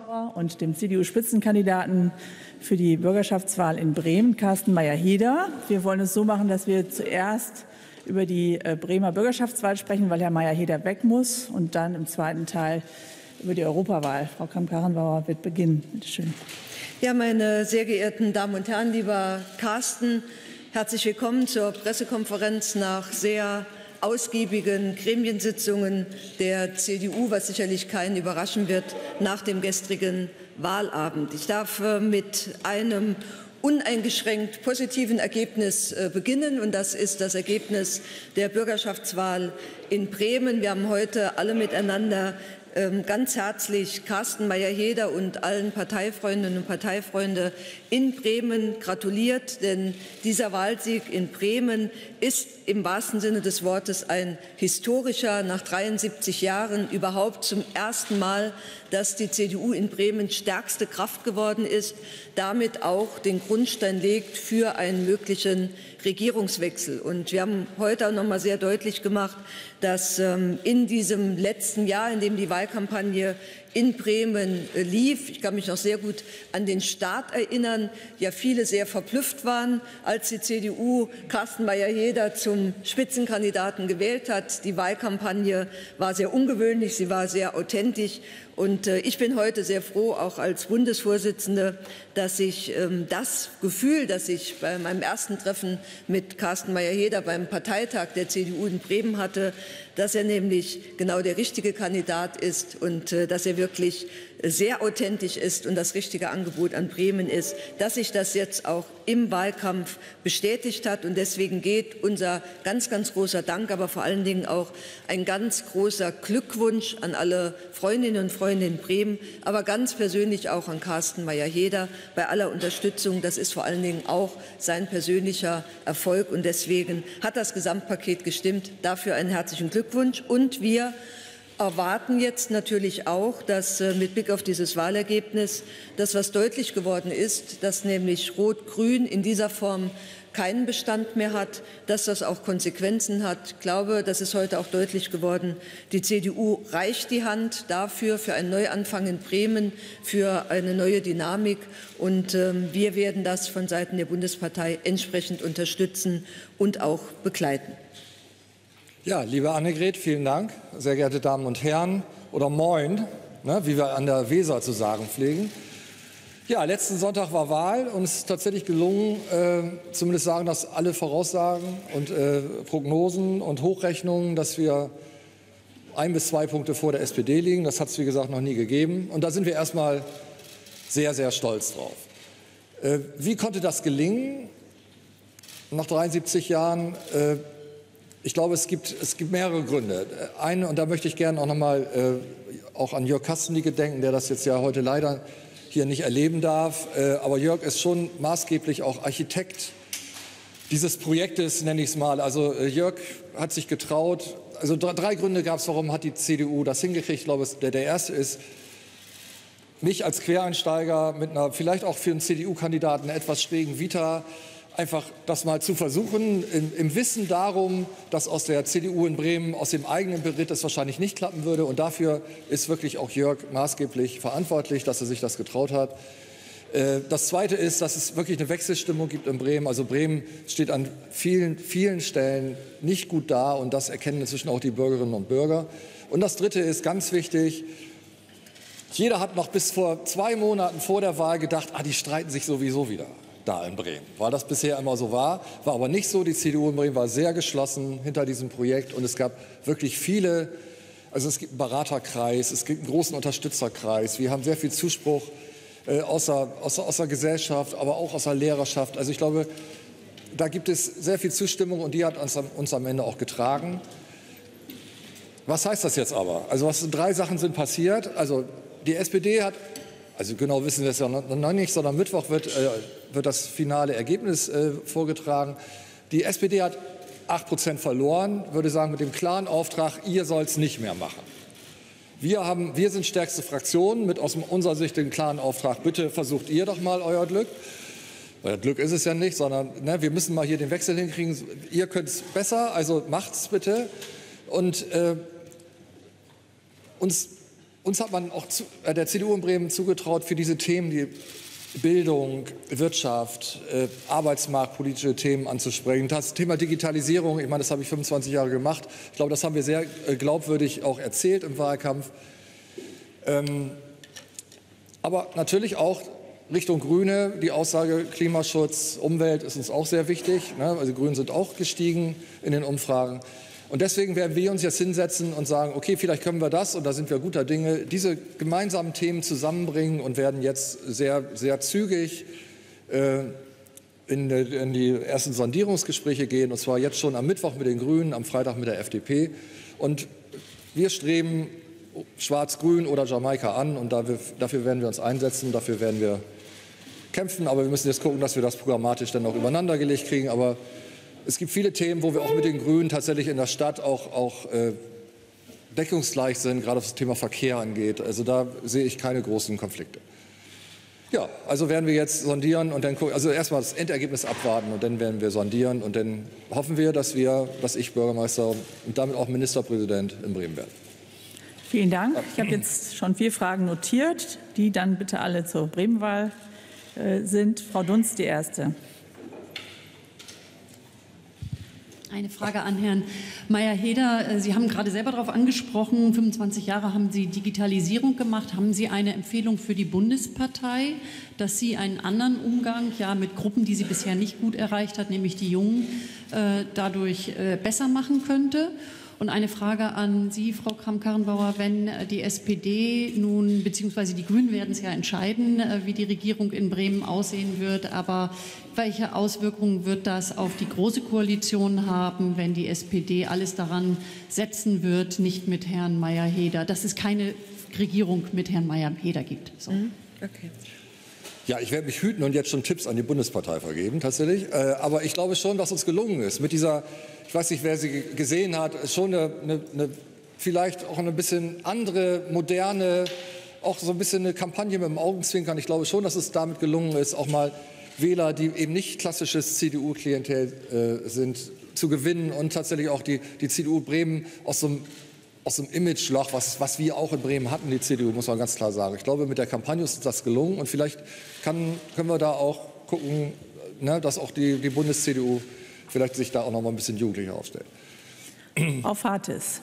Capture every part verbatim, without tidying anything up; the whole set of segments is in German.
und dem C D U-Spitzenkandidaten für die Bürgerschaftswahl in Bremen, Carsten Meyer-Heder. Wir wollen es so machen, dass wir zuerst über die Bremer Bürgerschaftswahl sprechen, weil Herr Meyer-Heder weg muss, und dann im zweiten Teil über die Europawahl. Frau Kramp-Karrenbauer wird beginnen. Bitte schön. Ja, meine sehr geehrten Damen und Herren, lieber Carsten, herzlich willkommen zur Pressekonferenz nach sehr ausgiebigen Gremiensitzungen der C D U, was sicherlich keinen überraschen wird nach dem gestrigen Wahlabend. Ich darf mit einem uneingeschränkt positiven Ergebnis beginnen, und das ist das Ergebnis der Bürgerschaftswahl in Bremen. Wir haben heute alle miteinander ganz herzlich Carsten Meyer-Heder und allen Parteifreundinnen und Parteifreunde in Bremen gratuliert, denn dieser Wahlsieg in Bremen ist im wahrsten Sinne des Wortes ein historischer, nach dreiundsiebzig Jahren überhaupt zum ersten Mal, dass die C D U in Bremen stärkste Kraft geworden ist, damit auch den Grundstein legt für einen möglichen Regierungswechsel. Und wir haben heute auch noch mal sehr deutlich gemacht, dass ähm, in diesem letzten Jahr, in dem die Wahlkampagne in Bremen äh, lief, ich kann mich noch sehr gut an den Start erinnern, ja viele sehr verblüfft waren, als die C D U Carsten Meyer-Heder zum Spitzenkandidaten gewählt hat. Die Wahlkampagne war sehr ungewöhnlich, sie war sehr authentisch. Und äh, ich bin heute sehr froh, auch als Bundesvorsitzende, dass ich ähm, das Gefühl, das ich bei meinem ersten Treffen mit Carsten Meyer-Heder beim Parteitag der C D U in Bremen hatte, dass er nämlich genau der richtige Kandidat ist und äh, dass er wirklich sehr authentisch ist und das richtige Angebot an Bremen ist, dass sich das jetzt auch im Wahlkampf bestätigt hat. Und deswegen geht unser ganz, ganz großer Dank, aber vor allen Dingen auch ein ganz großer Glückwunsch an alle Freundinnen und Freunde in Bremen, aber ganz persönlich auch an Carsten Meyer-Heder bei aller Unterstützung. Das ist vor allen Dingen auch sein persönlicher Erfolg, und deswegen hat das Gesamtpaket gestimmt. Dafür einen herzlichen Glückwunsch. Und wir erwarten jetzt natürlich auch, dass äh, mit Blick auf dieses Wahlergebnis, das was deutlich geworden ist, dass nämlich Rot-Grün in dieser Form keinen Bestand mehr hat, dass das auch Konsequenzen hat. Ich glaube, das ist heute auch deutlich geworden. Die C D U reicht die Hand dafür, für einen Neuanfang in Bremen, für eine neue Dynamik. Und ähm, wir werden das von Seiten der Bundespartei entsprechend unterstützen und auch begleiten. Ja, liebe Annegret, vielen Dank. Sehr geehrte Damen und Herren, oder Moin, ne, wie wir an der Weser zu sagen pflegen. Ja, letzten Sonntag war Wahl, und es ist tatsächlich gelungen, äh, zumindest sagen das alle Voraussagen und äh, Prognosen und Hochrechnungen, dass wir ein bis zwei Punkte vor der S P D liegen. Das hat es, wie gesagt, noch nie gegeben. Und da sind wir erstmal sehr, sehr stolz drauf. Äh, wie konnte das gelingen? Nach dreiundsiebzig Jahren äh, Ich glaube, es gibt, es gibt mehrere Gründe. Eine, und da möchte ich gerne auch noch mal äh, auch an Jörg Kastenliege denken, der das jetzt ja heute leider hier nicht erleben darf. Äh, aber Jörg ist schon maßgeblich auch Architekt dieses Projektes, nenne ich es mal. Also äh, Jörg hat sich getraut. Also drei, drei Gründe gab es, warum hat die C D U das hingekriegt. Ich glaube, der, der erste ist, mich als Quereinsteiger mit einer vielleicht auch für einen C D U-Kandidaten etwas schrägen Vita einfach das mal zu versuchen, im, im Wissen darum, dass aus der C D U in Bremen, aus dem eigenen Beritt es wahrscheinlich nicht klappen würde. Und dafür ist wirklich auch Jörg maßgeblich verantwortlich, dass er sich das getraut hat. Äh, das Zweite ist, dass es wirklich eine Wechselstimmung gibt in Bremen. Also Bremen steht an vielen, vielen Stellen nicht gut da, und das erkennen inzwischen auch die Bürgerinnen und Bürger. Und das Dritte ist ganz wichtig: Jeder hat noch bis vor zwei Monaten vor der Wahl gedacht, ah, die streiten sich sowieso wieder da in Bremen, weil das bisher immer so war, war aber nicht so. Die C D U in Bremen war sehr geschlossen hinter diesem Projekt, und es gab wirklich viele, also es gibt einen Beraterkreis, es gibt einen großen Unterstützerkreis, wir haben sehr viel Zuspruch äh, aus, der, aus, der, aus der Gesellschaft, aber auch aus der Lehrerschaft. Also ich glaube, da gibt es sehr viel Zustimmung, und die hat uns, uns am Ende auch getragen. Was heißt das jetzt aber? Also was, drei Sachen sind passiert. Also die S P D hat, also genau wissen wir es ja noch nicht, sondern Mittwoch wird, äh, wird das finale Ergebnis äh, vorgetragen. Die S P D hat acht Prozent verloren, würde sagen, mit dem klaren Auftrag, ihr sollt es nicht mehr machen. Wir, haben, wir sind stärkste Fraktion mit aus unserer Sicht den klaren Auftrag, bitte versucht ihr doch mal euer Glück. Euer Glück ist es ja nicht, sondern ne, wir müssen mal hier den Wechsel hinkriegen. Ihr könnt es besser, also macht's bitte. Und äh, uns uns hat man auch zu, äh, der C D U in Bremen zugetraut, für diese Themen, die Bildung, Wirtschaft, äh, arbeitsmarktpolitische Themen anzusprechen. Das Thema Digitalisierung, ich meine, das habe ich fünfundzwanzig Jahre gemacht. Ich glaube, das haben wir sehr äh, glaubwürdig auch erzählt im Wahlkampf. Ähm, aber natürlich auch Richtung Grüne, die Aussage Klimaschutz, Umwelt ist uns auch sehr wichtig. Ne? Also die Grünen sind auch gestiegen in den Umfragen. Und deswegen werden wir uns jetzt hinsetzen und sagen, okay, vielleicht können wir das, und da sind wir guter Dinge, diese gemeinsamen Themen zusammenbringen und werden jetzt sehr, sehr zügig äh, in, in die ersten Sondierungsgespräche gehen, und zwar jetzt schon am Mittwoch mit den Grünen, am Freitag mit der F D P. Und wir streben Schwarz-Grün oder Jamaika an, und dafür werden wir uns einsetzen, dafür werden wir kämpfen. Aber wir müssen jetzt gucken, dass wir das programmatisch dann auch übereinander gelegt kriegen. Aber es gibt viele Themen, wo wir auch mit den Grünen tatsächlich in der Stadt auch, auch äh, deckungsgleich sind, gerade was das Thema Verkehr angeht. Also da sehe ich keine großen Konflikte. Ja, also werden wir jetzt sondieren und dann gucken, also erstmal das Endergebnis abwarten, und dann werden wir sondieren, und dann hoffen wir, dass wir, dass ich Bürgermeister und damit auch Ministerpräsident in Bremen werde. Vielen Dank. Ich habe jetzt schon vier Fragen notiert, die dann bitte alle zur Bremenwahl äh, sind. Frau Dunst, die erste. Eine Frage an Herrn Mayer-Heder. Sie haben gerade selber darauf angesprochen, fünfundzwanzig Jahre haben Sie Digitalisierung gemacht. Haben Sie eine Empfehlung für die Bundespartei, dass sie einen anderen Umgang ja, mit Gruppen, die sie bisher nicht gut erreicht hat, nämlich die Jungen, äh, dadurch äh, besser machen könnte? Und eine Frage an Sie, Frau Kramp-Karrenbauer, wenn die S P D nun, beziehungsweise die Grünen werden es ja entscheiden, wie die Regierung in Bremen aussehen wird, aber welche Auswirkungen wird das auf die Große Koalition haben, wenn die S P D alles daran setzen wird, nicht mit Herrn Mayer-Heder, dass es keine Regierung mit Herrn Mayer-Heder gibt? So. Okay. Ja, ich werde mich hüten und jetzt schon Tipps an die Bundespartei vergeben, tatsächlich. Äh, aber ich glaube schon, dass uns gelungen ist, mit dieser, ich weiß nicht, wer sie gesehen hat, schon eine, eine, eine vielleicht auch eine bisschen andere, moderne, auch so ein bisschen eine Kampagne mit dem Augenzwinkern. Ich glaube schon, dass es damit gelungen ist, auch mal Wähler, die eben nicht klassisches C D U-Klientel äh, sind, zu gewinnen, und tatsächlich auch die, die C D U Bremen aus so einem aus dem Imageloch, was, was wir auch in Bremen hatten, die C D U, muss man ganz klar sagen. Ich glaube, mit der Kampagne ist das gelungen, und vielleicht kann, können wir da auch gucken, ne, dass auch die, die Bundes-C D U vielleicht sich da auch noch mal ein bisschen jugendlicher aufstellt. Frau Fatis.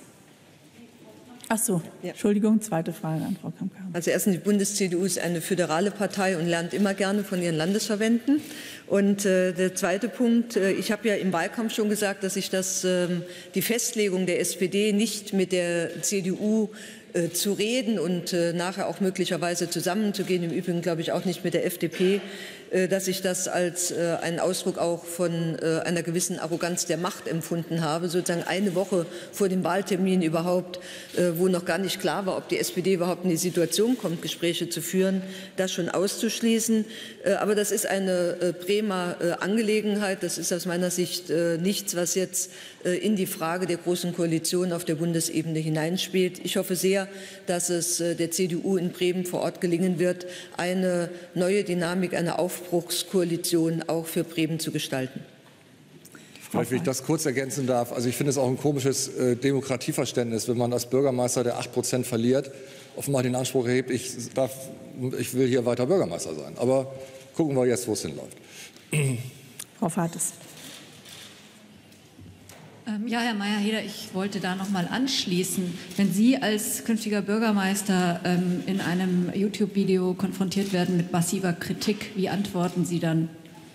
Ach so, ja. Entschuldigung, zweite Frage an Frau Kramp-Karrenbauer. Also erstens, die Bundes-C D U ist eine föderale Partei und lernt immer gerne von ihren Landesverbänden. Und äh, der zweite Punkt, äh, ich habe ja im Wahlkampf schon gesagt, dass ich das, äh, die Festlegung der S P D nicht mit der C D U äh, zu reden und äh, nachher auch möglicherweise zusammenzugehen, im Übrigen glaube ich auch nicht mit der F D P, äh, dass ich das als äh, einen Ausdruck auch von äh, einer gewissen Arroganz der Macht empfunden habe, sozusagen eine Woche vor dem Wahltermin überhaupt, äh, wo noch gar nicht klar war, ob die S P D überhaupt in die Situation kommt, Gespräche zu führen, das schon auszuschließen. Äh, aber das ist eine äh, Bremer äh, Angelegenheit. Das ist aus meiner Sicht äh, nichts, was jetzt äh, in die Frage der Großen Koalition auf der Bundesebene hineinspielt. Ich hoffe sehr, dass es äh, der C D U in Bremen vor Ort gelingen wird, eine neue Dynamik, eine Aufbruchskoalition auch für Bremen zu gestalten. Vielleicht, wenn ich das kurz ergänzen darf. Also ich finde es auch ein komisches äh, Demokratieverständnis, wenn man als Bürgermeister, der acht Prozent verliert, offenbar den Anspruch erhebt, ich, darf, ich will hier weiter Bürgermeister sein. Aber gucken wir jetzt, wo es hinläuft. Frau Fatis. Ähm, ja, Herr Mayer-Heder, ich wollte da noch mal anschließen. Wenn Sie als künftiger Bürgermeister ähm, in einem YouTube-Video konfrontiert werden mit massiver Kritik, wie antworten Sie dann?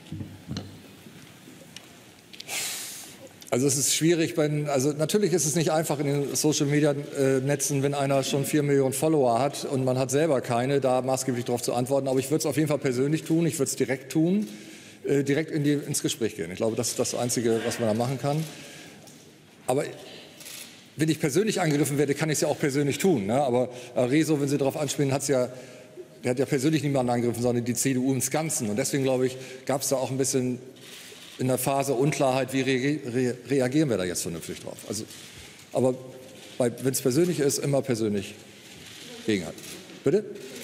Also es ist schwierig, wenn, also natürlich ist es nicht einfach in den Social-Media-Netzen, wenn einer schon vier Millionen Follower hat und man hat selber keine, da maßgeblich darauf zu antworten. Aber ich würde es auf jeden Fall persönlich tun, ich würde es direkt tun, äh, direkt in die, ins Gespräch gehen. Ich glaube, das ist das Einzige, was man da machen kann. Aber wenn ich persönlich angegriffen werde, kann ich es ja auch persönlich tun. Ne? Aber äh, Rezo, wenn Sie darauf anspielen, hat's ja, der hat ja persönlich niemanden angegriffen, sondern die C D U ins Ganzen. Und deswegen, glaube ich, gab es da auch ein bisschen in der Phase Unklarheit, wie re re reagieren wir da jetzt vernünftig drauf. Also, aber wenn es persönlich ist, immer persönlich gegenhalten. Bitte?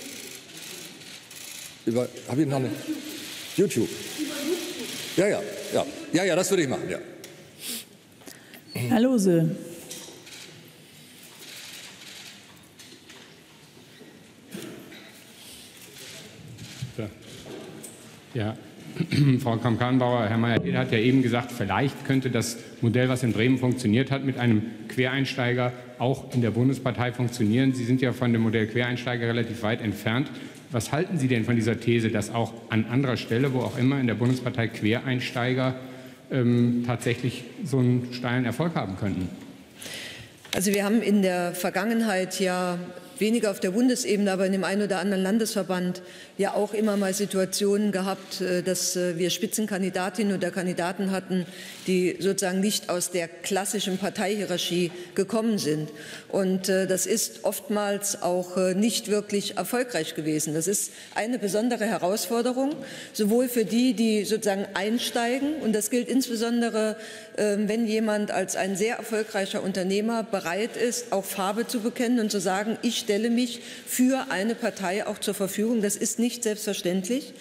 Über, habe ich noch eine? YouTube. Ja, ja, ja, ja, ja, das würde ich machen, ja. Herr Lose. Ja, Frau Kramp-Karrenbauer, Herr Mayer-Heder hat ja eben gesagt, vielleicht könnte das Modell, was in Bremen funktioniert hat, mit einem Quereinsteiger auch in der Bundespartei funktionieren. Sie sind ja von dem Modell Quereinsteiger relativ weit entfernt. Was halten Sie denn von dieser These, dass auch an anderer Stelle, wo auch immer in der Bundespartei Quereinsteiger ähm, tatsächlich so einen steilen Erfolg haben könnten? Also wir haben in der Vergangenheit ja weniger auf der Bundesebene, aber in dem einen oder anderen Landesverband ja auch immer mal Situationen gehabt, dass wir Spitzenkandidatinnen oder Kandidaten hatten, die sozusagen nicht aus der klassischen Parteihierarchie gekommen sind. Und das ist oftmals auch nicht wirklich erfolgreich gewesen. Das ist eine besondere Herausforderung, sowohl für die, die sozusagen einsteigen, und das gilt insbesondere, wenn jemand als ein sehr erfolgreicher Unternehmer bereit ist, auch Farbe zu bekennen und zu sagen, ich stelle mich für eine Partei auch zur Verfügung. Das ist nicht selbstverständlich.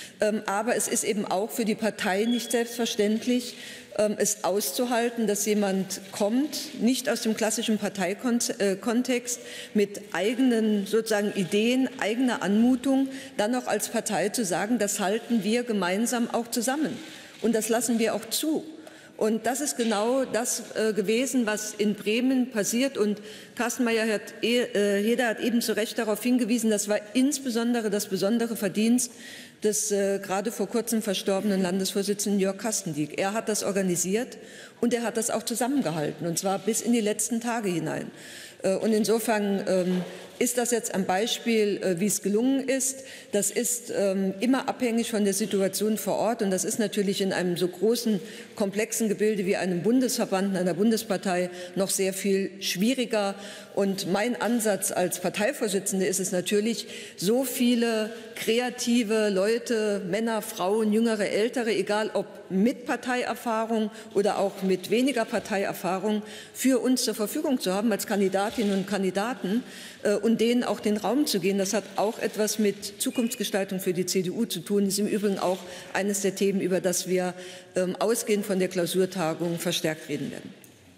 Aber es ist eben auch für die Partei nicht selbstverständlich, es auszuhalten, dass jemand kommt, nicht aus dem klassischen Parteikontext, mit eigenen sozusagen Ideen, eigener Anmutung, dann noch als Partei zu sagen, das halten wir gemeinsam auch zusammen. Und das lassen wir auch zu. Und das ist genau das äh, gewesen, was in Bremen passiert. Und Carsten Mayer-Heder hat eben zu Recht darauf hingewiesen, das war insbesondere das besondere Verdienst des äh, gerade vor kurzem verstorbenen Landesvorsitzenden Jörg Kastendiek. Er hat das organisiert und er hat das auch zusammengehalten, und zwar bis in die letzten Tage hinein. Äh, und insofern ähm, ist das jetzt ein Beispiel, äh, wie es gelungen ist. Das ist ähm, immer abhängig von der Situation vor Ort, und das ist natürlich in einem so großen, komplexen Gebilde wie einem Bundesverband, einer Bundespartei noch sehr viel schwieriger. Und mein Ansatz als Parteivorsitzende ist es natürlich, so viele kreative Leute, Männer, Frauen, Jüngere, Ältere, egal ob mit Parteierfahrung oder auch mit weniger Parteierfahrung, für uns zur Verfügung zu haben als Kandidatinnen und Kandidaten äh, und denen auch den Raum zu geben. Das hat auch etwas mit Zukunftsgestaltung für die C D U zu tun. Das ist im Übrigen auch eines der Themen, über das wir ähm, ausgehend von der Klausurtagung verstärkt reden werden.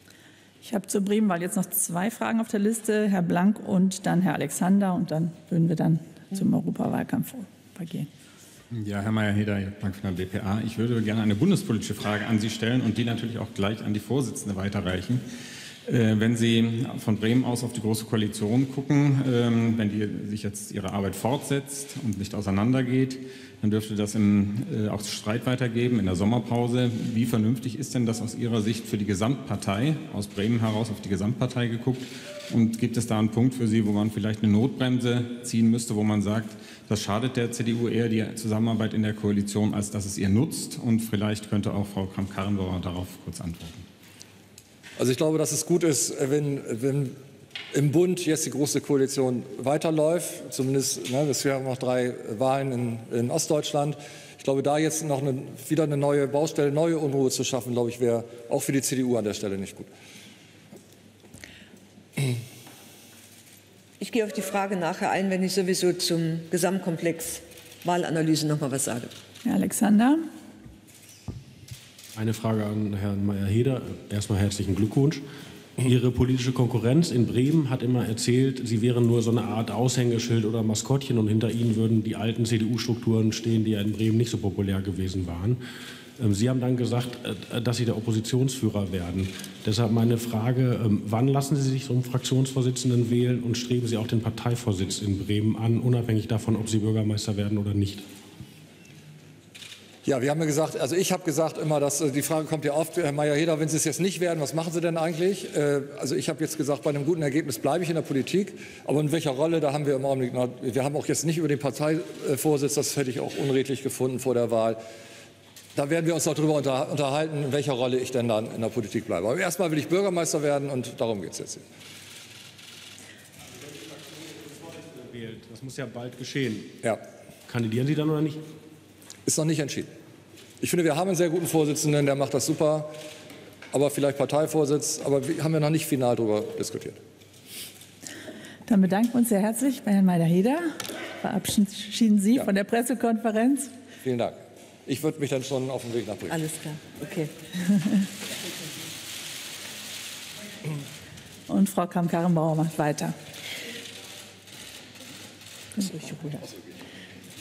Ich habe zur Bremenwahl jetzt noch zwei Fragen auf der Liste, Herr Blank und dann Herr Alexander, und dann würden wir dann zum Europawahlkampf übergehen. Ja, Herr Mayer-Heder, Blank von der B P A. Ich würde gerne eine bundespolitische Frage an Sie stellen und die natürlich auch gleich an die Vorsitzende weiterreichen. Äh, wenn Sie von Bremen aus auf die Große Koalition gucken, ähm, wenn die sich jetzt ihre Arbeit fortsetzt und nicht auseinandergeht, dann dürfte das im, äh, auch Streit weitergeben in der Sommerpause. Wie vernünftig ist denn das aus Ihrer Sicht für die Gesamtpartei, aus Bremen heraus auf die Gesamtpartei geguckt? Und gibt es da einen Punkt für Sie, wo man vielleicht eine Notbremse ziehen müsste, wo man sagt, das schadet der C D U eher die Zusammenarbeit in der Koalition, als dass es ihr nutzt? Und vielleicht könnte auch Frau Kramp-Karrenbauer darauf kurz antworten. Also ich glaube, dass es gut ist, wenn, wenn im Bund jetzt die Große Koalition weiterläuft. Zumindest, ne, wir haben noch drei Wahlen in, in Ostdeutschland. Ich glaube, da jetzt noch eine, wieder eine neue Baustelle, neue Unruhe zu schaffen, glaube ich, wäre auch für die C D U an der Stelle nicht gut. Ich gehe auf die Frage nachher ein, wenn ich sowieso zum Gesamtkomplex Wahlanalyse noch mal was sage. Herr Alexander. Eine Frage an Herrn Mayer-Heder. Erstmal herzlichen Glückwunsch. Ihre politische Konkurrenz in Bremen hat immer erzählt, Sie wären nur so eine Art Aushängeschild oder Maskottchen und hinter Ihnen würden die alten C D U-Strukturen stehen, die ja in Bremen nicht so populär gewesen waren. Sie haben dann gesagt, dass Sie der Oppositionsführer werden. Deshalb meine Frage, wann lassen Sie sich zum Fraktionsvorsitzenden wählen und streben Sie auch den Parteivorsitz in Bremen an, unabhängig davon, ob Sie Bürgermeister werden oder nicht? Ja, wir haben ja gesagt, also ich habe gesagt immer, dass die Frage kommt ja oft, Herr Mayer-Heder, wenn Sie es jetzt nicht werden, was machen Sie denn eigentlich? Also ich habe jetzt gesagt, bei einem guten Ergebnis bleibe ich in der Politik, aber in welcher Rolle, da haben wir im Augenblick noch, wir haben auch jetzt nicht über den Parteivorsitz, das hätte ich auch unredlich gefunden vor der Wahl. Da werden wir uns noch darüber unterhalten, in welcher Rolle ich denn dann in der Politik bleibe. Aber erstmal will ich Bürgermeister werden und darum geht es jetzt hier. Das muss ja bald geschehen. Ja. Kandidieren Sie dann oder nicht? Ist noch nicht entschieden. Ich finde, wir haben einen sehr guten Vorsitzenden, der macht das super, aber vielleicht Parteivorsitz, aber wir haben ja noch nicht final darüber diskutiert. Dann bedanken wir uns sehr herzlich bei Herrn Mayer-Heder. Verabschieden Sie ja. von der Pressekonferenz. Vielen Dank. Ich würde mich dann schon auf den Weg nach Bremen. Alles klar, okay. Und Frau Kramp-Karrenbauer macht weiter.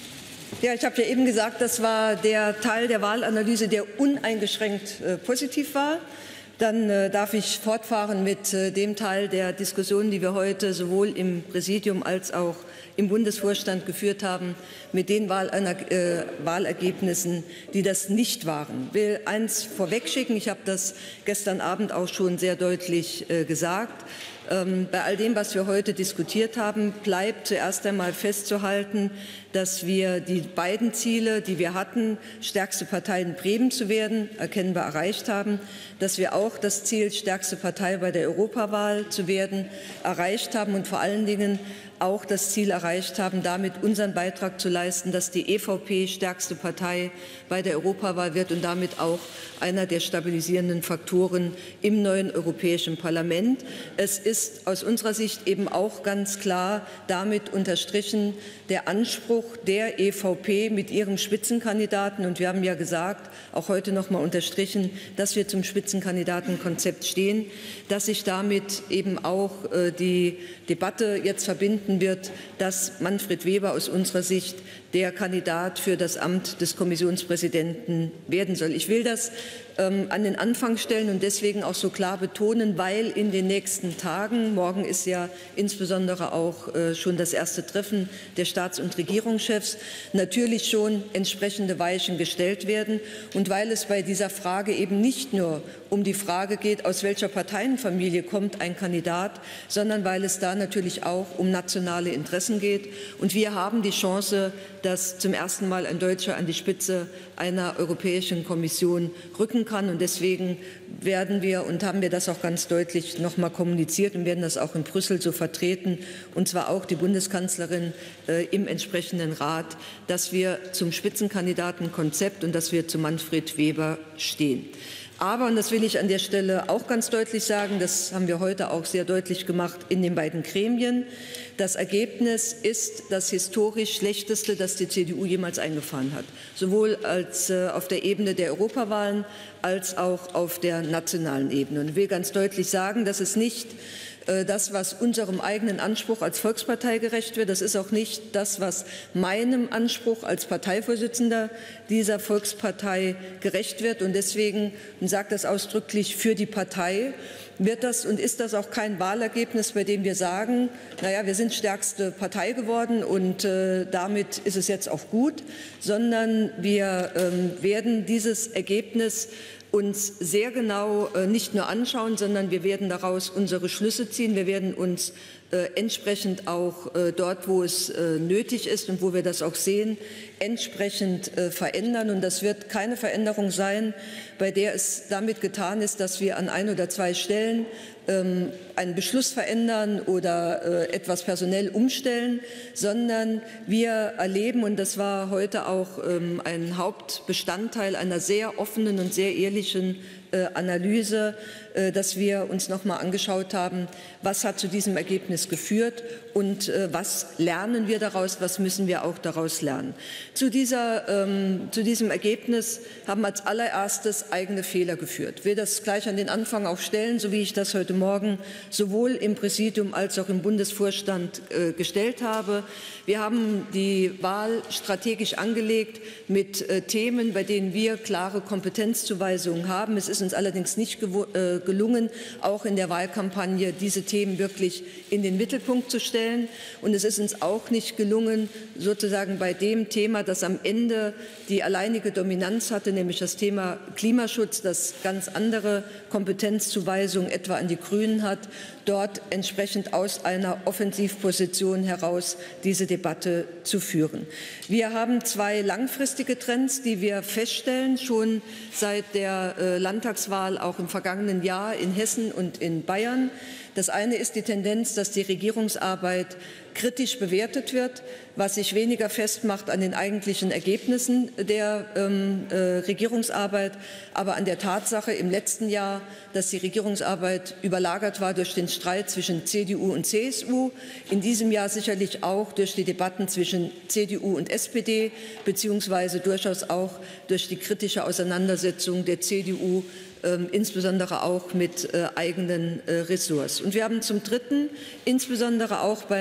Ja, ich habe ja eben gesagt, das war der Teil der Wahlanalyse, der uneingeschränkt äh, positiv war. Dann äh, darf ich fortfahren mit äh, dem Teil der Diskussion, die wir heute sowohl im Präsidium als auch im Bundesvorstand geführt haben, mit den Wahlener äh, Wahlergebnissen, die das nicht waren. Ich will eins vorwegschicken, ich habe das gestern Abend auch schon sehr deutlich äh, gesagt. Ähm, bei all dem, was wir heute diskutiert haben, bleibt zuerst einmal festzuhalten, dass wir die beiden Ziele, die wir hatten, stärkste Partei in Bremen zu werden, erkennbar erreicht haben, dass wir auch das Ziel, stärkste Partei bei der Europawahl zu werden, erreicht haben und vor allen Dingen auch das Ziel erreicht haben, damit unseren Beitrag zu leisten, dass die E V P stärkste Partei bei der Europawahl wird und damit auch einer der stabilisierenden Faktoren im neuen Europäischen Parlament. Es ist aus unserer Sicht eben auch ganz klar damit unterstrichen der Anspruch der E V P mit ihrem Spitzenkandidaten. Und wir haben ja gesagt, auch heute noch mal unterstrichen, dass wir zum Spitzenkandidatenkonzept stehen, dass sich damit eben auch äh, die Debatte jetzt verbinden wird, dass Manfred Weber aus unserer Sicht der Kandidat für das Amt des Kommissionspräsidenten werden soll. Ich will das ähm, an den Anfang stellen und deswegen auch so klar betonen, weil in den nächsten Tagen, morgen ist ja insbesondere auch äh, schon das erste Treffen der Staats- und Regierungschefs, natürlich schon entsprechende Weichen gestellt werden und weil es bei dieser Frage eben nicht nur um die Frage geht, aus welcher Parteienfamilie kommt ein Kandidat, sondern weil es da natürlich auch um nationale Interessen geht. Und wir haben die Chance, dass zum ersten Mal ein Deutscher an die Spitze einer Europäischen Kommission rücken kann. Und deswegen werden wir und haben wir das auch ganz deutlich noch mal kommuniziert und werden das auch in Brüssel so vertreten, und zwar auch die Bundeskanzlerin äh, im entsprechenden Rat, dass wir zum Spitzenkandidatenkonzept und dass wir zu Manfred Weber stehen. Aber, und das will ich an der Stelle auch ganz deutlich sagen, das haben wir heute auch sehr deutlich gemacht in den beiden Gremien, das Ergebnis ist das historisch schlechteste, das die C D U jemals eingefahren hat, sowohl als, äh, auf der Ebene der Europawahlen als auch auf der nationalen Ebene. Und ich will ganz deutlich sagen, dass es nicht das, was unserem eigenen Anspruch als Volkspartei gerecht wird. Das ist auch nicht das, was meinem Anspruch als Parteivorsitzender dieser Volkspartei gerecht wird. Und deswegen, und sage das ausdrücklich, für die Partei wird das und ist das auch kein Wahlergebnis, bei dem wir sagen, naja, wir sind stärkste Partei geworden und äh, damit ist es jetzt auch gut, sondern wir ähm, werden dieses Ergebnis uns sehr genau äh, nicht nur anschauen, sondern wir werden daraus unsere Schlüsse ziehen. Wir werden uns äh, entsprechend auch äh, dort, wo es äh, nötig ist und wo wir das auch sehen, entsprechend äh, verändern. Und das wird keine Veränderung sein, bei der es damit getan ist, dass wir an ein oder zwei Stellen ähm, einen Beschluss verändern oder äh, etwas personell umstellen, sondern wir erleben, und das war heute auch ähm, ein Hauptbestandteil einer sehr offenen und sehr ehrlichen äh, Analyse, äh, dass wir uns noch mal angeschaut haben, was hat zu diesem Ergebnis geführt und äh, was lernen wir daraus, was müssen wir auch daraus lernen. Zu, dieser, ähm, zu diesem Ergebnis haben als allererstes eigene Fehler geführt. Ich will das gleich an den Anfang auch stellen, so wie ich das heute Morgen sowohl im Präsidium als auch im Bundesvorstand äh, gestellt habe. Wir haben die Wahl strategisch angelegt mit äh, Themen, bei denen wir klare Kompetenzzuweisungen haben. Es ist uns allerdings nicht äh, gelungen, auch in der Wahlkampagne diese Themen wirklich in den Mittelpunkt zu stellen. Und es ist uns auch nicht gelungen, sozusagen bei dem Thema, das am Ende die alleinige Dominanz hatte, nämlich das Thema Klimaschutz, das ganz andere Kompetenzzuweisungen etwa an die Grünen hat, dort entsprechend aus einer Offensivposition heraus diese Debatte zu führen. Wir haben zwei langfristige Trends, die wir feststellen, schon seit der äh, Landtagswahl auch im vergangenen Jahr in Hessen und in Bayern. Das eine ist die Tendenz, dass die Regierungsarbeit kritisch bewertet wird, was sich weniger festmacht an den eigentlichen Ergebnissen der ähm, äh, Regierungsarbeit, aber an der Tatsache im letzten Jahr, dass die Regierungsarbeit überlagert war durch den Streit zwischen C D U und C S U, in diesem Jahr sicherlich auch durch die Debatten zwischen C D U und S P D, beziehungsweise durchaus auch durch die kritische Auseinandersetzung der C D U, Ähm, insbesondere auch mit äh, eigenen äh, Ressorts. Und wir haben zum Dritten insbesondere auch beim Thema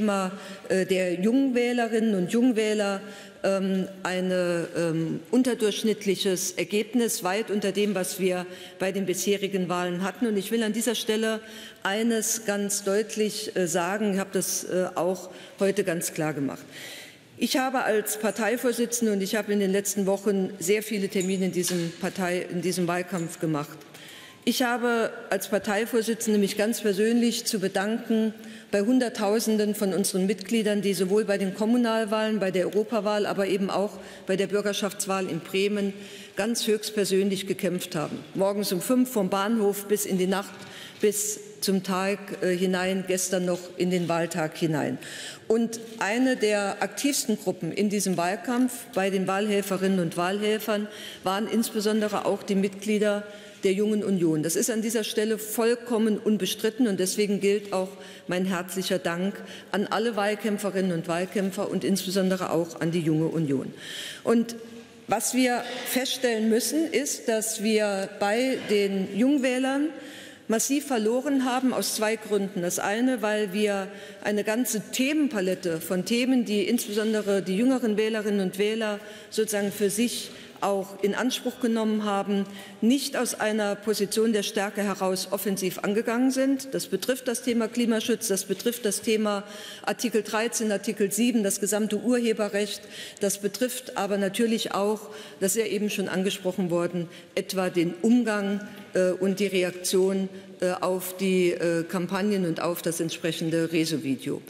Thema der Jungwählerinnen und Jungwähler ein ähm, unterdurchschnittliches Ergebnis, weit unter dem, was wir bei den bisherigen Wahlen hatten. Und ich will an dieser Stelle eines ganz deutlich äh, sagen, ich habe das äh, auch heute ganz klar gemacht. Ich habe als Parteivorsitzende und ich habe in den letzten Wochen sehr viele Termine in diesem, Partei, in diesem Wahlkampf gemacht. Ich habe als Parteivorsitzende mich ganz persönlich zu bedanken bei Hunderttausenden von unseren Mitgliedern, die sowohl bei den Kommunalwahlen, bei der Europawahl, aber eben auch bei der Bürgerschaftswahl in Bremen ganz höchstpersönlich gekämpft haben. Morgens um fünf vom Bahnhof bis in die Nacht, bis zum Tag äh, hinein, gestern noch in den Wahltag hinein. Und eine der aktivsten Gruppen in diesem Wahlkampf bei den Wahlhelferinnen und Wahlhelfern waren insbesondere auch die Mitglieder der Jungen Union. Das ist an dieser Stelle vollkommen unbestritten und deswegen gilt auch mein herzlicher Dank an alle Wahlkämpferinnen und Wahlkämpfer und insbesondere auch an die Junge Union. Und was wir feststellen müssen, ist, dass wir bei den Jungwählern massiv verloren haben aus zwei Gründen. Das eine, weil wir eine ganze Themenpalette von Themen, die insbesondere die jüngeren Wählerinnen und Wähler sozusagen für sich auch in Anspruch genommen haben, nicht aus einer Position der Stärke heraus offensiv angegangen sind. Das betrifft das Thema Klimaschutz, das betrifft das Thema Artikel dreizehn, Artikel sieben, das gesamte Urheberrecht. Das betrifft aber natürlich auch, das ist ja eben schon angesprochen worden, etwa den Umgang äh, und die Reaktion äh, auf die äh, Kampagnen und auf das entsprechende Rezo-Video.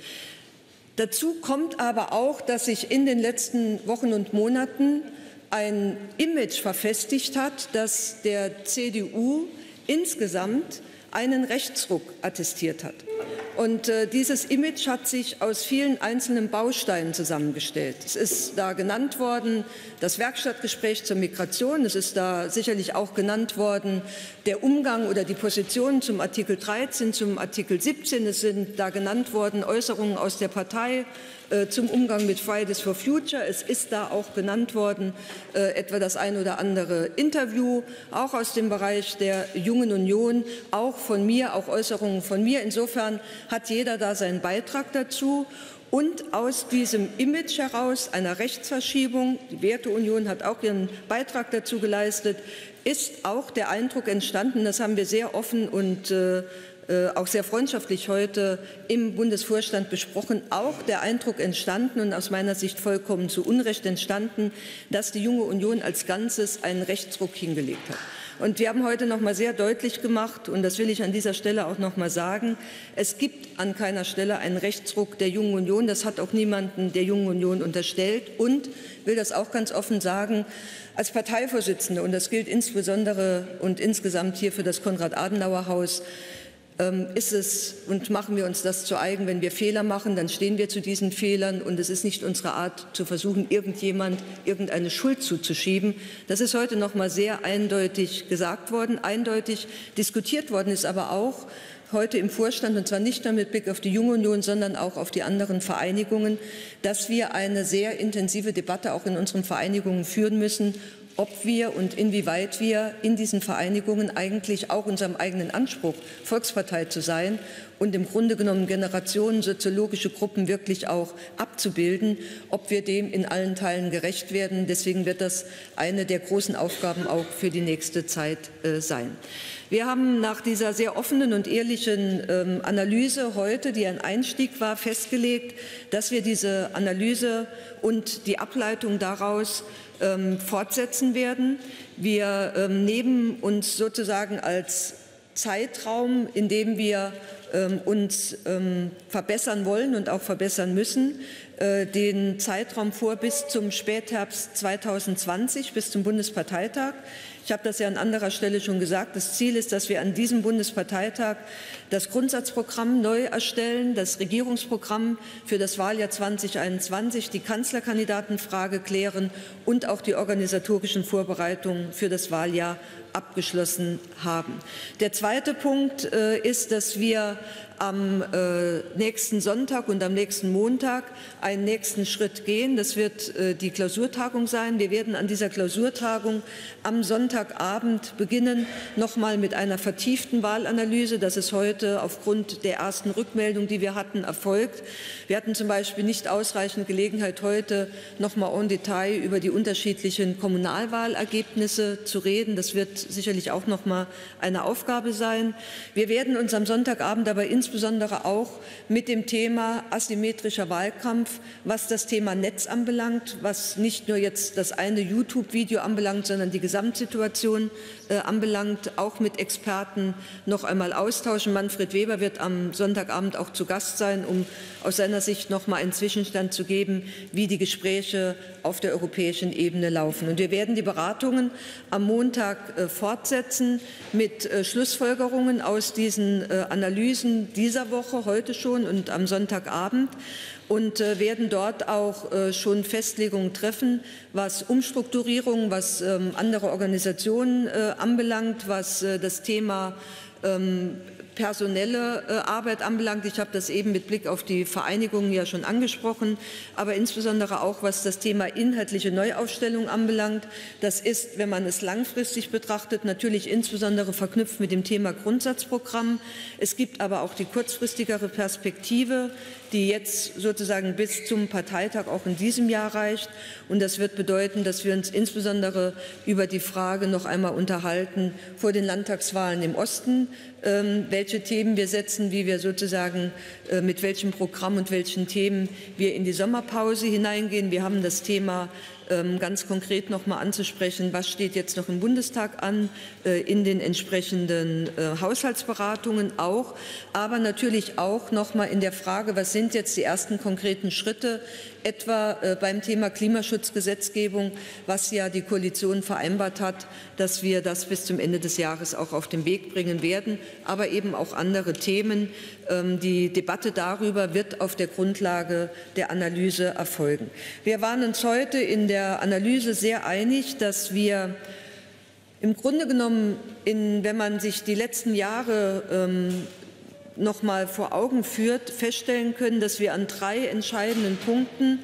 Dazu kommt aber auch, dass sich in den letzten Wochen und Monaten ein Image verfestigt hat, das der C D U insgesamt einen Rechtsruck attestiert hat. Und äh, dieses Image hat sich aus vielen einzelnen Bausteinen zusammengestellt. Es ist da genannt worden, das Werkstattgespräch zur Migration. Es ist da sicherlich auch genannt worden, der Umgang oder die Position zum Artikel dreizehn, zum Artikel siebzehn. Es sind da genannt worden Äußerungen aus der Partei äh, zum Umgang mit Fridays for Future. Es ist da auch genannt worden, äh, etwa das ein oder andere Interview, auch aus dem Bereich der Jungen Union, auch von mir, auch Äußerungen von mir. Insofern hat jeder da seinen Beitrag dazu. Und aus diesem Image heraus einer Rechtsverschiebung, die Werteunion hat auch ihren Beitrag dazu geleistet, ist auch der Eindruck entstanden, das haben wir sehr offen und äh, auch sehr freundschaftlich heute im Bundesvorstand besprochen, auch der Eindruck entstanden und aus meiner Sicht vollkommen zu Unrecht entstanden, dass die Junge Union als Ganzes einen Rechtsruck hingelegt hat. Und wir haben heute noch mal sehr deutlich gemacht, und das will ich an dieser Stelle auch noch mal sagen, es gibt an keiner Stelle einen Rechtsruck der Jungen Union. Das hat auch niemanden der Jungen Union unterstellt. Und will das auch ganz offen sagen, als Parteivorsitzende, und das gilt insbesondere und insgesamt hier für das Konrad-Adenauer-Haus, ist es, und machen wir uns das zu eigen, wenn wir Fehler machen, dann stehen wir zu diesen Fehlern, und es ist nicht unsere Art, zu versuchen, irgendjemand irgendeine Schuld zuzuschieben. Das ist heute noch mal sehr eindeutig gesagt worden. Eindeutig diskutiert worden ist aber auch heute im Vorstand, und zwar nicht nur mit Blick auf die Junge Union, sondern auch auf die anderen Vereinigungen, dass wir eine sehr intensive Debatte auch in unseren Vereinigungen führen müssen, ob wir und inwieweit wir in diesen Vereinigungen eigentlich auch unserem eigenen Anspruch, Volkspartei zu sein und im Grunde genommen Generationen, soziologische Gruppen wirklich auch abzubilden, ob wir dem in allen Teilen gerecht werden. Deswegen wird das eine der großen Aufgaben auch für die nächste Zeit äh, sein. Wir haben nach dieser sehr offenen und ehrlichen ähm, Analyse heute, die ein Einstieg war, festgelegt, dass wir diese Analyse und die Ableitung daraus ähm, fortsetzen werden. Wir ähm, nehmen uns sozusagen als Zeitraum, in dem wir ähm, uns ähm, verbessern wollen und auch verbessern müssen, äh, den Zeitraum vor bis zum Spätherbst zweitausendzwanzig, bis zum Bundesparteitag. Ich habe das ja an anderer Stelle schon gesagt. Das Ziel ist, dass wir an diesem Bundesparteitag das Grundsatzprogramm neu erstellen, das Regierungsprogramm für das Wahljahr zweitausendeinundzwanzig, die Kanzlerkandidatenfrage klären und auch die organisatorischen Vorbereitungen für das Wahljahr abgeschlossen haben. Der zweite Punkt äh, ist, dass wir am äh, nächsten Sonntag und am nächsten Montag einen nächsten Schritt gehen. Das wird äh, die Klausurtagung sein. Wir werden an dieser Klausurtagung am Sonntag Sonntagabend beginnen, nochmal mit einer vertieften Wahlanalyse. Das ist heute aufgrund der ersten Rückmeldung, die wir hatten, erfolgt. Wir hatten zum Beispiel nicht ausreichend Gelegenheit, heute nochmal en Detail über die unterschiedlichen Kommunalwahlergebnisse zu reden. Das wird sicherlich auch nochmal eine Aufgabe sein. Wir werden uns am Sonntagabend aber insbesondere auch mit dem Thema asymmetrischer Wahlkampf, was das Thema Netz anbelangt, was nicht nur jetzt das eine YouTube-Video anbelangt, sondern die Gesamtsituation äh, anbelangt, auch mit Experten noch einmal austauschen. Manfred Weber wird am Sonntagabend auch zu Gast sein, um aus seiner Sicht noch mal einen Zwischenstand zu geben, wie die Gespräche auf der europäischen Ebene laufen. Und wir werden die Beratungen am Montag äh, fortsetzen mit äh, Schlussfolgerungen aus diesen äh, Analysen dieser Woche, heute schon und am Sonntagabend. Und äh, werden dort auch äh, schon Festlegungen treffen, was Umstrukturierung, was ähm, andere Organisationen äh, anbelangt, was äh, das Thema ähm, personelle äh, Arbeit anbelangt. Ich habe das eben mit Blick auf die Vereinigungen ja schon angesprochen, aber insbesondere auch, was das Thema inhaltliche Neuaufstellung anbelangt. Das ist, wenn man es langfristig betrachtet, natürlich insbesondere verknüpft mit dem Thema Grundsatzprogramm. Es gibt aber auch die kurzfristigere Perspektive, die jetzt sozusagen bis zum Parteitag auch in diesem Jahr reicht. Und das wird bedeuten, dass wir uns insbesondere über die Frage noch einmal unterhalten vor den Landtagswahlen im Osten, ähm, welche Themen wir setzen, wie wir sozusagen äh, mit welchem Programm und welchen Themen wir in die Sommerpause hineingehen. Wir haben das Thema ganz konkret noch mal anzusprechen, was steht jetzt noch im Bundestag an, in den entsprechenden Haushaltsberatungen auch, aber natürlich auch noch mal in der Frage, was sind jetzt die ersten konkreten Schritte, etwa beim Thema Klimaschutzgesetzgebung, was ja die Koalition vereinbart hat, dass wir das bis zum Ende des Jahres auch auf den Weg bringen werden, aber eben auch andere Themen. Die Debatte darüber wird auf der Grundlage der Analyse erfolgen. Wir waren uns heute in der Analyse sehr einig, dass wir im Grunde genommen, in, wenn man sich die letzten Jahre ähm, noch mal vor Augen führt, feststellen können, dass wir an drei entscheidenden Punkten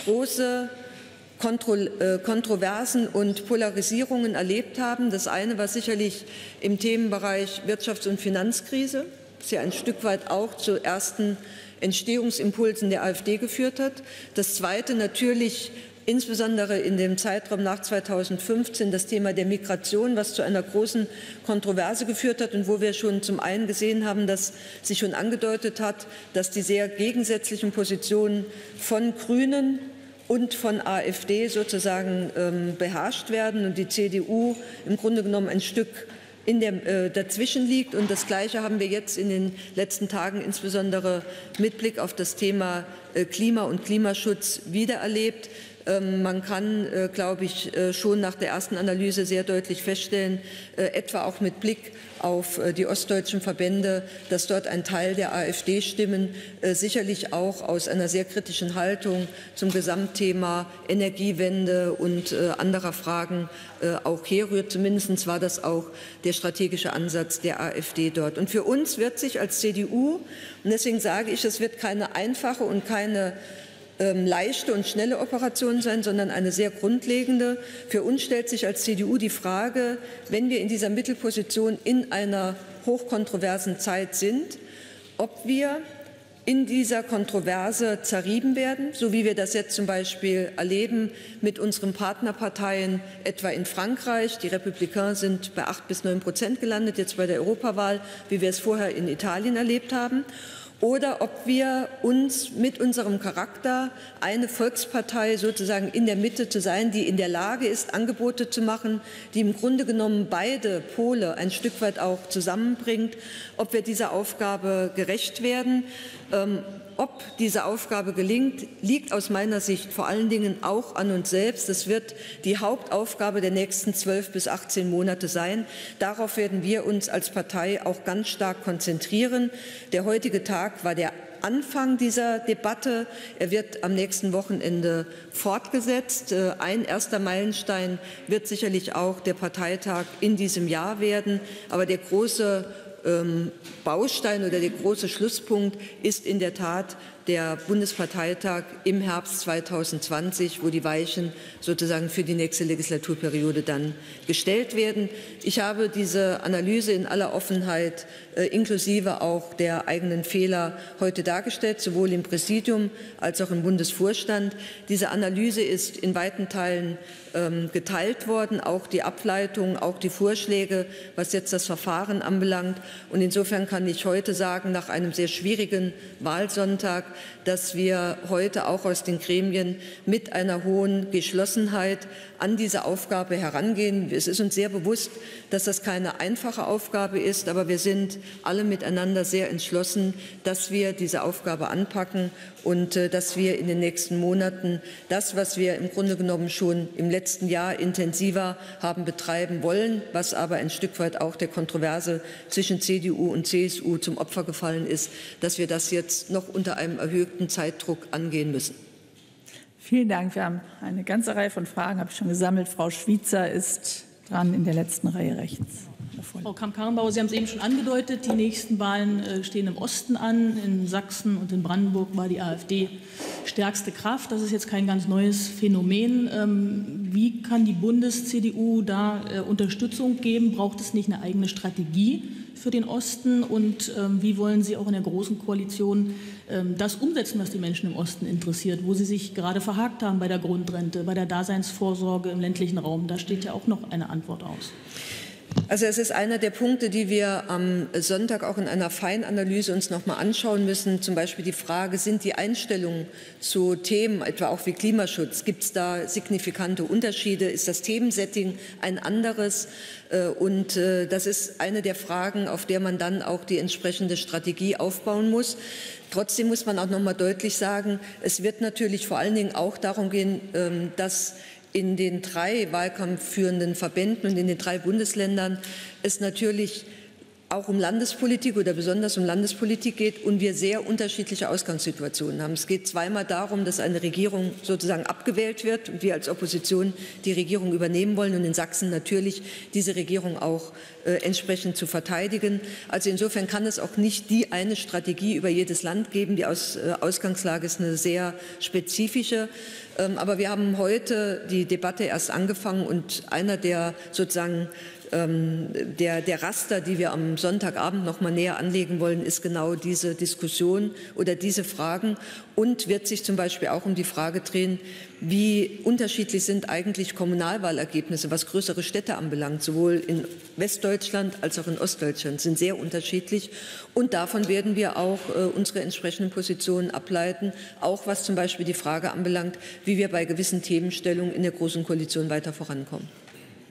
große Kontro äh, Kontroversen und Polarisierungen erlebt haben. Das eine war sicherlich im Themenbereich Wirtschafts- und Finanzkrise, das ja ein Stück weit auch zu ersten Entstehungsimpulsen der AfD geführt hat. Das zweite natürlich insbesondere in dem Zeitraum nach zweitausendfünfzehn das Thema der Migration, was zu einer großen Kontroverse geführt hat und wo wir schon zum einen gesehen haben, dass sich schon angedeutet hat, dass die sehr gegensätzlichen Positionen von Grünen und von AfD sozusagen ähm, beherrscht werden und die C D U im Grunde genommen ein Stück in der, äh, dazwischen liegt. Und das Gleiche haben wir jetzt in den letzten Tagen insbesondere mit Blick auf das Thema äh, Klima und Klimaschutz wiedererlebt. Ähm, man kann, äh, glaube ich, äh, schon nach der ersten Analyse sehr deutlich feststellen, äh, etwa auch mit Blick auf äh, die ostdeutschen Verbände, dass dort ein Teil der AfD-Stimmen äh, sicherlich auch aus einer sehr kritischen Haltung zum Gesamtthema Energiewende und äh, anderer Fragen äh, auch herrührt. Zumindest war das auch der strategische Ansatz der AfD dort. Und für uns wird sich als C D U, und deswegen sage ich, es wird keine einfache und keine ähm, leichte und schnelle Operation sein, sondern eine sehr grundlegende. Für uns stellt sich als C D U die Frage, wenn wir in dieser Mittelposition in einer hochkontroversen Zeit sind, ob wir in dieser Kontroverse zerrieben werden, so wie wir das jetzt zum Beispiel erleben mit unseren Partnerparteien, etwa in Frankreich. Die Republikaner sind bei acht bis neun Prozent gelandet, jetzt bei der Europawahl, wie wir es vorher in Italien erlebt haben. Oder ob wir uns mit unserem Charakter eine Volkspartei sozusagen in der Mitte zu sein, die in der Lage ist, Angebote zu machen, die im Grunde genommen beide Pole ein Stück weit auch zusammenbringt, ob wir dieser Aufgabe gerecht werden. Ähm, ob diese Aufgabe gelingt, liegt aus meiner Sicht vor allen Dingen auch an uns selbst. Das wird die Hauptaufgabe der nächsten zwölf bis achtzehn Monate sein. Darauf werden wir uns als Partei auch ganz stark konzentrieren. Der heutige Tag war der Anfang dieser Debatte. Er wird am nächsten Wochenende fortgesetzt. Ein erster Meilenstein wird sicherlich auch der Parteitag in diesem Jahr werden. Aber der große Baustein oder der große Schlusspunkt ist in der Tat der Bundesparteitag im Herbst zweitausendzwanzig, wo die Weichen sozusagen für die nächste Legislaturperiode dann gestellt werden. Ich habe diese Analyse in aller Offenheit äh, inklusive auch der eigenen Fehler heute dargestellt, sowohl im Präsidium als auch im Bundesvorstand. Diese Analyse ist in weiten Teilen ähm, geteilt worden, auch die Ableitung, auch die Vorschläge, was jetzt das Verfahren anbelangt. Und insofern kann ich heute sagen, nach einem sehr schwierigen Wahlsonntag, dass wir heute auch aus den Gremien mit einer hohen Geschlossenheit an diese Aufgabe herangehen. Es ist uns sehr bewusst, dass das keine einfache Aufgabe ist, aber wir sind alle miteinander sehr entschlossen, dass wir diese Aufgabe anpacken und äh, dass wir in den nächsten Monaten das, was wir im Grunde genommen schon im letzten Jahr intensiver haben betreiben wollen, was aber ein Stück weit auch der Kontroverse zwischen C D U und C S U zum Opfer gefallen ist, dass wir das jetzt noch unter einem erhöhten Zeitdruck angehen müssen. Vielen Dank. Wir haben eine ganze Reihe von Fragen, habe ich schon gesammelt. Frau Schweizer ist dran in der letzten Reihe rechts. Frau Kramp-Karrenbauer, Sie haben es eben schon angedeutet, die nächsten Wahlen äh, stehen im Osten an. In Sachsen und in Brandenburg war die AfD stärkste Kraft. Das ist jetzt kein ganz neues Phänomen. Ähm, wie kann die Bundes-C D U da äh, Unterstützung geben? Braucht es nicht eine eigene Strategie für den Osten? Und ähm, wie wollen Sie auch in der Großen Koalition ähm, das umsetzen, was die Menschen im Osten interessiert, wo Sie sich gerade verhakt haben bei der Grundrente, bei der Daseinsvorsorge im ländlichen Raum? Da steht ja auch noch eine Antwort aus. Also es ist einer der Punkte, die wir am Sonntag auch in einer Feinanalyse uns noch mal anschauen müssen. Zum Beispiel die Frage, sind die Einstellungen zu Themen, etwa auch wie Klimaschutz, gibt es da signifikante Unterschiede? Ist das Themensetting ein anderes? Und das ist eine der Fragen, auf der man dann auch die entsprechende Strategie aufbauen muss. Trotzdem muss man auch noch mal deutlich sagen, es wird natürlich vor allen Dingen auch darum gehen, dass in den drei wahlkampfführenden Verbänden und in den drei Bundesländern es natürlich auch um Landespolitik oder besonders um Landespolitik geht und wir sehr unterschiedliche Ausgangssituationen haben. Es geht zweimal darum, dass eine Regierung sozusagen abgewählt wird und wir als Opposition die Regierung übernehmen wollen und in Sachsen natürlich diese Regierung auch äh, entsprechend zu verteidigen. Also insofern kann es auch nicht die eine Strategie über jedes Land geben. Die Aus, äh, Ausgangslage ist eine sehr spezifische. Ähm, aber wir haben heute die Debatte erst angefangen und einer der sozusagen Der, der Raster, die wir am Sonntagabend noch mal näher anlegen wollen, ist genau diese Diskussion oder diese Fragen und wird sich zum Beispiel auch um die Frage drehen, wie unterschiedlich sind eigentlich Kommunalwahlergebnisse, was größere Städte anbelangt, sowohl in Westdeutschland als auch in Ostdeutschland, sind sehr unterschiedlich. Und davon werden wir auch äh, unsere entsprechenden Positionen ableiten, auch was zum Beispiel die Frage anbelangt, wie wir bei gewissen Themenstellungen in der Großen Koalition weiter vorankommen.